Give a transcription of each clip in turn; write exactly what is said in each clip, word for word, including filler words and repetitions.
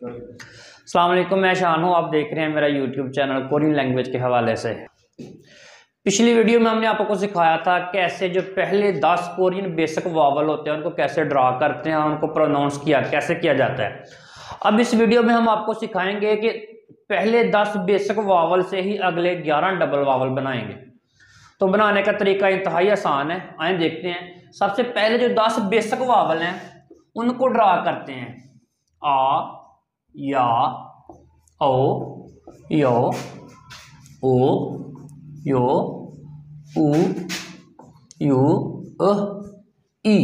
अस्सलाम वालेकुम, मैं शान हूँ। आप देख रहे हैं मेरा यूट्यूब चैनल कोरियन लैंग्वेज के हवाले से। पिछली वीडियो में हमने आपको सिखाया था कैसे जो पहले दस कोरियन बेसिक वावल होते हैं उनको कैसे ड्रा करते हैं, उनको प्रोनाउंस किया कैसे किया जाता है। अब इस वीडियो में हम आपको सिखाएंगे कि पहले दस बेसिक वावल से ही अगले ग्यारह डबल वावल बनाएंगे। तो बनाने का तरीका इंतहाई आसान है, आए देखते हैं। सबसे पहले जो दस बेसिक वावल हैं उनको ड्रा करते हैं। आ, या, ओ, यो, ओ, यो, उ, यू, अ, ई।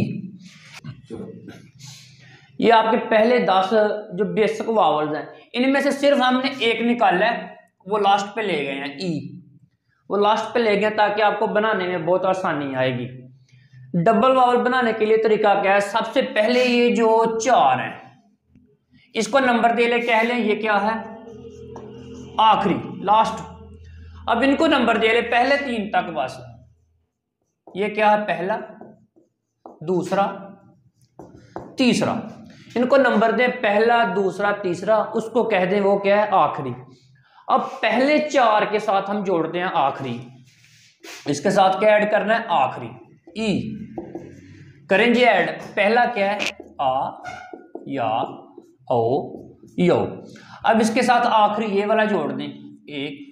ये आपके पहले दस जो बेसिक वावल्स हैं, इनमें से सिर्फ हमने एक निकाला है, वो लास्ट पे ले गए हैं, ई। वो लास्ट पे ले गए ताकि आपको बनाने में बहुत आसानी आएगी। डबल वावल बनाने के लिए तरीका क्या है? सबसे पहले ये जो चार है इसको नंबर दे ले, कह लें ये क्या है? आखिरी, लास्ट। अब इनको नंबर दे ले पहले तीन तक बस। ये क्या है? पहला, दूसरा, तीसरा। इनको नंबर दे पहला, दूसरा, तीसरा, उसको कह दें वो क्या है? आखिरी। अब पहले चार के साथ हम जोड़ते हैं आखिरी, इसके साथ क्या ऐड करना है? आखिरी, ई। करेंगे ऐड। पहला क्या है? आ, या, ओ, यो। अब इसके साथ आखिरी ये वाला जोड़ दें, एक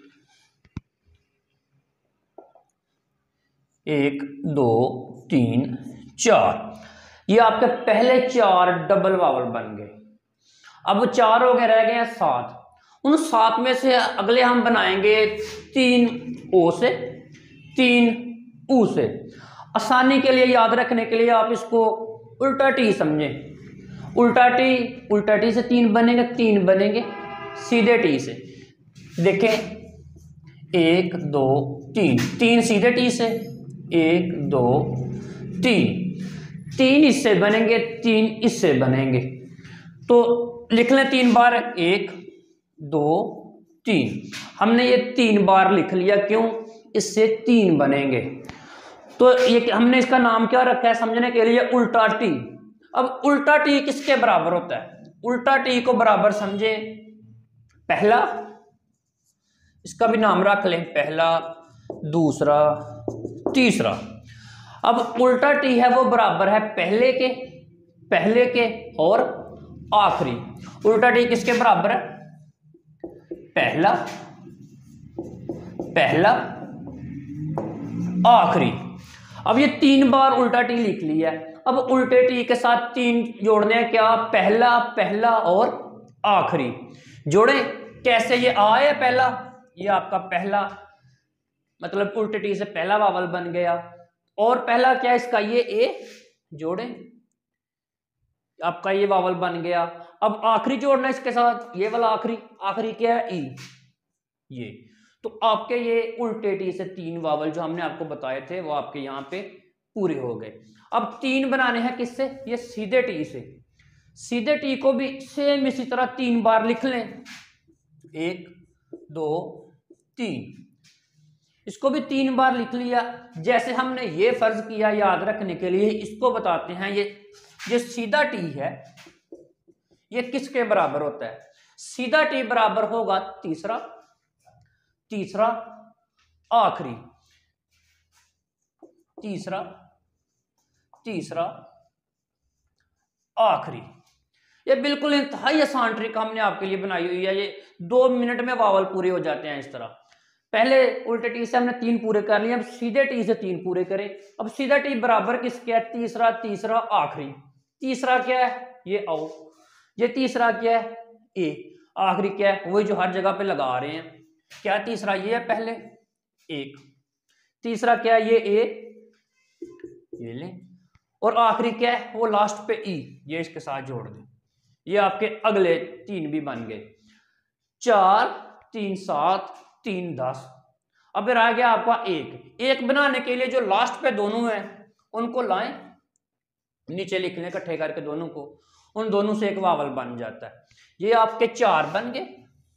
एक दो तीन चार। ये आपके पहले चार डबल वावल बन गए। अब चार हो गए, रह गए हैं सात। उन सात में से अगले हम बनाएंगे तीन ओ से, तीन ऊ से। आसानी के लिए, याद रखने के लिए आप इसको उल्टा टी समझें। उल्टा टी, उल्टा टी से तीन बनेंगे, तीन बनेंगे सीधे टी से। देखें, एक दो तीन, तीन सीधे टी से, एक दो तीन, तीन इससे बनेंगे, तीन इससे बनेंगे। तो लिख लें तीन बार, एक दो तीन। हमने ये तीन बार लिख लिया, क्यों? इससे तीन बनेंगे। तो ये हमने इसका नाम क्या रखा है समझने के लिए? उल्टा टी। अब उल्टा टी किसके बराबर होता है? उल्टा टी को बराबर समझे पहला, इसका भी नाम रख लें, पहला, दूसरा, तीसरा। अब उल्टा टी है वो बराबर है पहले के, पहले के और आखिरी। उल्टा टी किसके बराबर है? पहला, पहला, आखिरी। अब ये तीन बार उल्टा टी लिख लिया है। अब उल्टे टी के साथ तीन जोड़ने हैं, क्या? पहला, पहला और आखिरी। जोड़ें कैसे? ये आ है पहला, ये आपका पहला, मतलब उल्टे टी से पहला वावल बन गया। और पहला क्या है इसका? ये ए। जोड़ें, आपका ये वावल बन गया। अब आखिरी जोड़ना इसके साथ, ये वाला आखिरी। आखिरी क्या है? ई, ये। तो आपके ये उल्टे टी से तीन वावल जो हमने आपको बताए थे वो आपके यहाँ पे पूरे हो गए। अब तीन बनाने हैं किससे? ये सीधे टी से। सीधे टी को भी सेम इसी तरह तीन बार लिख लें, एक दो तीन। इसको भी तीन बार लिख लिया। जैसे हमने ये फर्ज किया, याद रखने के लिए इसको बताते हैं। ये जो सीधा टी है ये किसके बराबर होता है? सीधा टी बराबर होगा तीसरा, तीसरा, आखिरी, तीसरा, तीसरा, आखिरी। ये बिल्कुल इंतहाई आसान ट्रिक हमने आपके लिए बनाई हुई है। ये दो मिनट में वावल पूरे हो जाते हैं इस तरह। पहले उल्टे टी से हमने तीन पूरे कर लिए, अब सीधे टी से तीन पूरे करें। अब सीधा टी बराबर किसके है? तीसरा, तीसरा, आखिरी। तीसरा क्या है? ये आओ। ये तीसरा क्या है? ए। आखिरी क्या है? वही जो हर जगह पे लगा रहे हैं। क्या तीसरा? ये है पहले, एक। तीसरा क्या है? ये ए, ये ले। और आखिरी क्या है? वो लास्ट पे ई, ये इसके साथ जोड़ दें। ये आपके अगले तीन भी बन गए। चार, तीन, सात, तीन, दस। अब रह गया आपका एक। एक बनाने के लिए जो लास्ट पे दोनों हैं उनको लाएं, नीचे लिख लें इकट्ठे करके दोनों को। उन दोनों से एक वावल बन जाता है। ये आपके चार बन गए,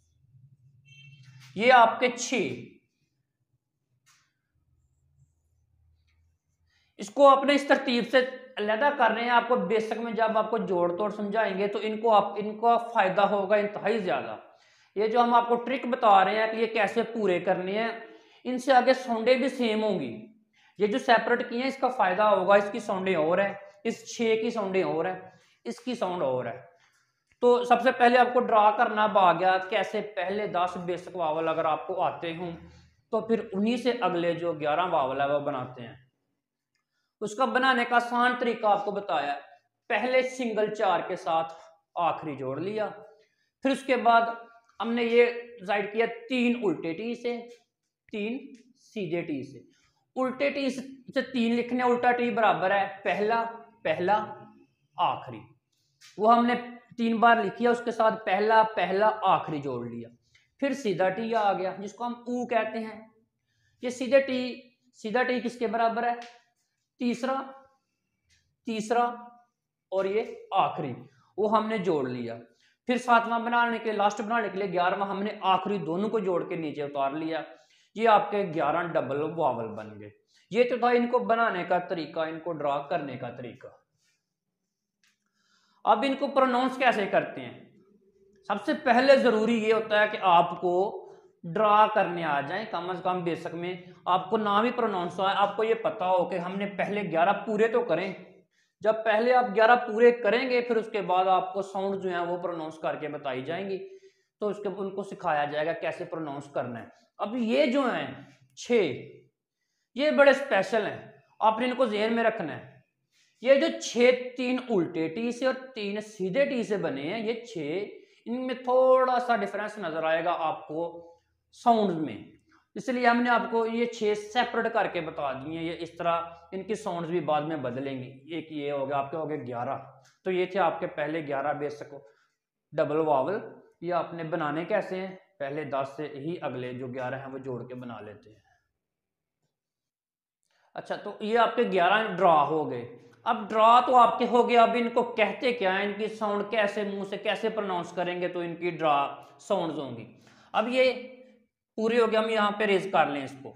ये आपके छह। इसको अपने इस तरतीब से अलहदा कर रहे हैं, आपको बेसिक में जब आपको जोड़ तोड़ समझाएंगे तो इनको आप इनका फायदा होगा इंतहाई ज्यादा। ये जो हम आपको ट्रिक बता रहे हैं कि ये कैसे पूरे करने हैं, इनसे आगे साउंडें भी सेम होंगी। ये जो सेपरेट किए हैं इसका फायदा होगा, इसकी साउंडें और है, इस छः की साउंडें और है, इसकी साउंड और है। तो सबसे पहले आपको ड्रा करना आ गया कैसे, पहले दस बेसिक वावल अगर आपको आते हों तो फिर उन्हीं से अगले जो ग्यारह वावल है वो बनाते हैं। उसका बनाने का आसान तरीका आपको बताया, पहले सिंगल चार के साथ आखिरी जोड़ लिया, फिर उसके बाद हमने ये डिसाइड किया तीन उल्टे टी से, तीन सीधे टी से। उल्टे टी से तीन लिखने, उल्टा टी बराबर है पहला पहला आखिरी, वो हमने तीन बार लिखी है, उसके साथ पहला पहला आखिरी जोड़ लिया। फिर सीधा टी आ गया जिसको हम ऊ कहते हैं। ये सीधे टी, सीधा टी किसके बराबर है, तीसरा तीसरा और ये आखिरी, वो हमने जोड़ लिया। फिर सातवां बनाने के लिए, लास्ट बनाने के लिए ग्यारहवां हमने आखिरी दोनों को जोड़ के नीचे उतार लिया। ये आपके ग्यारह डबल वावल बन गए। ये तो था इनको बनाने का तरीका, इनको ड्रा करने का तरीका। अब इनको प्रोनाउंस कैसे करते हैं, सबसे पहले जरूरी ये होता है कि आपको ड्रा करने आ जाए, कम से कम बेसिक में आपको ना भी प्रोनाउंस आए, आपको ये पता हो कि हमने पहले ग्यारह पूरे तो करें। जब पहले आप ग्यारह पूरे करेंगे फिर उसके बाद आपको साउंड जो है वो प्रोनाउंस करके बताई जाएंगी, तो उसके उनको सिखाया जाएगा कैसे प्रोनाउंस करना है। अब ये जो हैं छः, ये बड़े स्पेशल हैं, आपने इनको ज़हन में रखना है। ये जो छः तीन उल्टे टी से और तीन सीधे टी से बने हैं, ये छः, इनमें थोड़ा सा डिफरेंस नजर आएगा आपको साउंड में, इसलिए हमने आपको ये छः सेपरेट करके बता दिए। ये इस तरह इनकी साउंड्स भी बाद में बदलेंगी। एक ये हो गया, आपके हो गए ग्यारह, तो ये थे आपके पहले ग्यारह बेसिक डबल वावल। ये आपने बनाने कैसे हैं, पहले दस से ही अगले जो ग्यारह हैं वो जोड़ के बना लेते हैं। अच्छा, तो ये आपके ग्यारह ड्रा हो गए। अब ड्रा तो आपके हो गए, अब इनको कहते क्या है, इनकी साउंड कैसे मुंह से कैसे प्रोनाउंस करेंगे तो इनकी ड्रा साउंड्स होंगी। अब ये पूरे हो गए, हम यहां पे रेज कर लें इसको।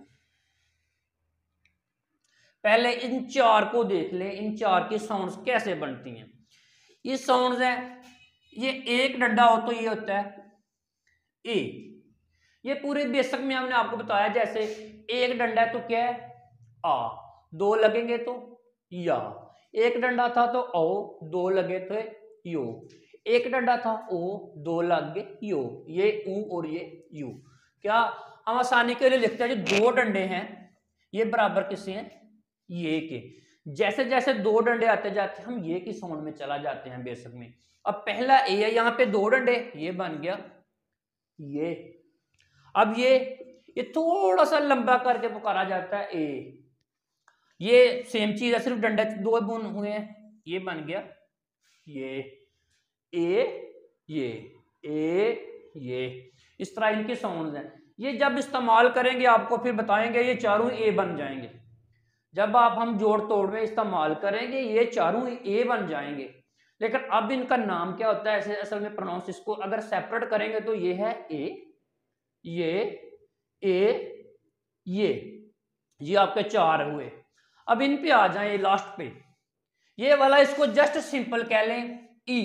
पहले इन चार को देख लें, इन चार की साउंड्स कैसे बनती हैं। ये साउंड्स हैं, ये एक डंडा हो तो ये होता है ए। ये पूरे बेसिक में हमने आपको बताया, जैसे एक डंडा है तो क्या है आ, दो लगेंगे तो या, एक डंडा था तो ओ, दो लगे तो यो, एक डंडा था ओ, दो लगे यो, ये ऊ और ये यू। क्या हम आसानी के लिए लिखते हैं, जो दो डंडे हैं ये बराबर किससे हैं, ये के। जैसे जैसे दो डंडे आते जाते हैं हम ये की साउंड में चला जाते हैं बेसिक में। अब पहला ए है, यहाँ पे दो डंडे, ये बन गया ये। अब ये ये थोड़ा सा लंबा करके पुकारा जाता है ए। ये सेम चीज है, सिर्फ डंडे दो बुन हुए हैं, ये बन गया ये ए, ये ए, ये। इस तरह इनके साउंड्स हैं। ये जब इस्तेमाल करेंगे आपको फिर बताएंगे, ये चारों ए बन जाएंगे। जब आप हम जोड़ तोड़ में इस्तेमाल करेंगे ये चारों ए बन जाएंगे। लेकिन अब इनका नाम क्या होता है, ऐसे असल में प्रोनाउंस इसको अगर सेपरेट करेंगे तो ये है ए, ये ए, ये ये आपके चार हुए। अब इन पे आ जाए लास्ट पे, ये वाला इसको जस्ट सिंपल कह लें ई।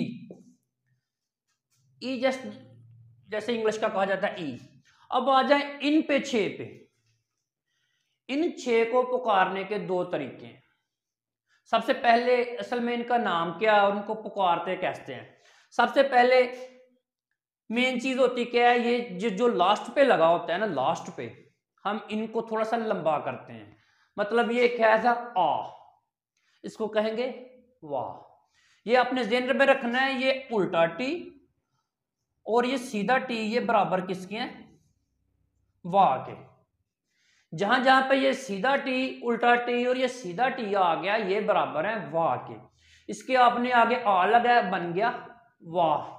ई जस्ट जैसे इंग्लिश का कहा जाता है ई। अब आ जाए इन पे, छह पे। इन छह को पुकारने के दो तरीके हैं। सबसे पहले असल में इनका नाम क्या है और उनको पुकारते कैसे हैं। सबसे पहले मेन चीज होती क्या है, ये जो लास्ट पे लगा होता है ना, लास्ट पे हम इनको थोड़ा सा लंबा करते हैं। मतलब ये क्या था आ, इसको कहेंगे वाह। ये अपने ज़हन में रखना है, ये उल्टा टी और ये सीधा टी ये बराबर किसके हैं, वाह के। जहां जहां पे ये सीधा टी, उल्टा टी और ये सीधा टी आ गया, ये बराबर है वाह के। इसके आपने आगे आ लगाया, बन गया वाह।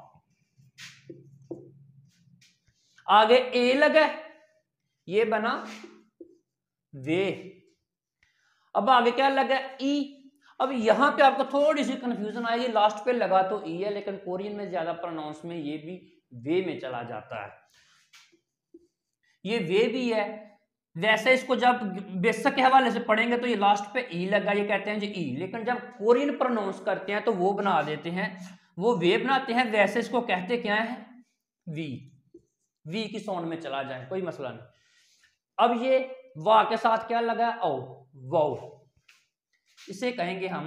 आगे ए लगा, ये बना वे। अब आगे क्या लगा, ई। अब यहां पे आपको थोड़ी सी कंफ्यूजन आएगी, लास्ट पे लगा तो ई है लेकिन कोरियन में ज्यादा प्रोनाउंस में ये भी वे में चला जाता है। ये वे भी है वैसे इसको जब बेसिक के हवाले से पढ़ेंगे तो ये लास्ट पे ई लगा, ये कहते हैं जी ई, लेकिन जब कोरियन प्रोनाउंस करते हैं तो वो बना देते हैं, वो वे बनाते हैं। वैसे इसको कहते क्या है, वी, वी की साउंड में चला जाए, कोई मसला नहीं। अब ये वा के साथ क्या लगा है, ओ, वाओ, इसे कहेंगे हम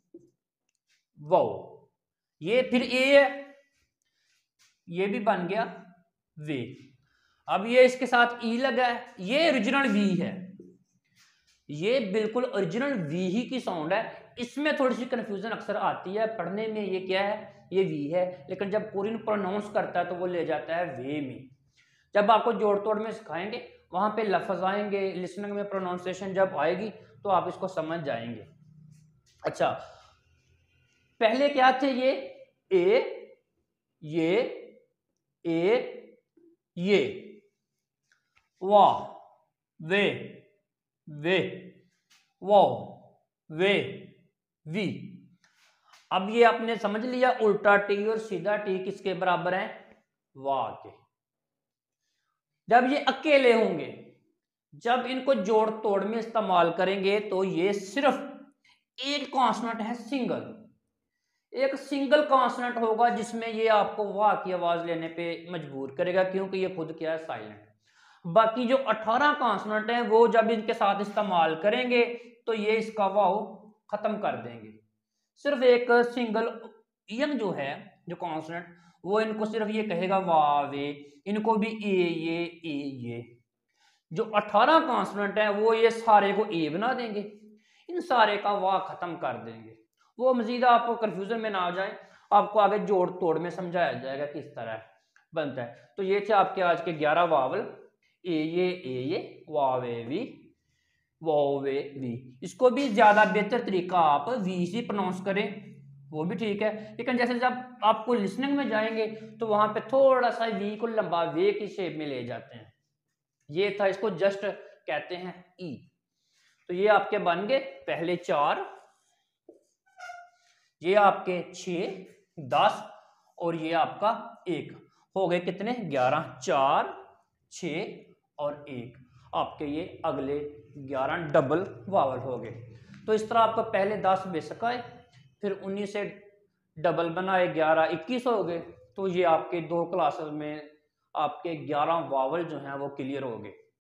वाओ। ये फिर ए, ये भी बन गया वे। अब ये इसके साथ ई लगा है, ये ओरिजिनल वी है, ये बिल्कुल ओरिजिनल वी ही की साउंड है। इसमें थोड़ी सी कंफ्यूजन अक्सर आती है पढ़ने में, ये क्या है, ये वी है, लेकिन जब कोरियन प्रोनाउंस करता है तो वो ले जाता है वे में। जब आपको जोड़ तोड़ में सिखाएंगे वहां पे लफ्ज आएंगे, लिसनिंग में प्रोनाउंसिएशन जब आएगी तो आप इसको समझ जाएंगे। अच्छा, पहले क्या थे ये, ए, ये, ए, ये, वाह, वे, वे, वो, वे, वी। अब ये आपने समझ लिया उल्टा टी और सीधा टी किसके बराबर है, वाह के। जब ये अकेले होंगे, जब इनको जोड़ तोड़ में इस्तेमाल करेंगे तो ये सिर्फ एक कॉन्सोनेंट है, सिंगल, एक सिंगल कॉन्सोनेंट होगा जिसमें ये आपको वाह की आवाज लेने पे मजबूर करेगा, क्योंकि ये खुद क्या है, साइलेंट। बाकी जो अठारह कॉन्सोनेंट हैं वो जब इनके साथ इस्तेमाल करेंगे तो ये इसका वाव खत्म कर देंगे। सिर्फ एक सिंगल यंग जो है जो कॉन्सोनेंट, वो इनको सिर्फ ये कहेगा वाह वे, इनको भी ए ये ए ये। जो अठारह कॉन्सोनेंट हैं वो ये सारे को ए बना देंगे, इन सारे का वाह खत्म कर देंगे। वो मजीद आप कंफ्यूजन में ना आ जाए, आपको आगे जोड़ तोड़ में समझाया जाएगा किस तरह बनता है। तो ये थे आपके आज के ग्यारह वावल, ए ये ए ये, वा वे वी, वो वे वी। इसको भी ज्यादा बेहतर तरीका आप वी से प्रोनाउंस करें वो भी ठीक है, लेकिन जैसे जब आपको लिसनिंग में जाएंगे तो वहां पे थोड़ा सा वी को लंबा वे की शेप में ले जाते हैं। ये था, इसको जस्ट कहते हैं ई। तो ये आपके बन गए पहले चार, ये आपके छः, दस और ये आपका एक, हो गए कितने, ग्यारह। चार, छः और एक, आपके ये अगले ग्यारह डबल वावल हो गए। तो इस तरह आपको पहले दस बेसिक आए, फिर उन्नीस से डबल बनाए, ग्यारह इक्कीस हो गए। तो ये आपके दो क्लासेस में आपके ग्यारह वावल जो हैं वो क्लियर हो गए।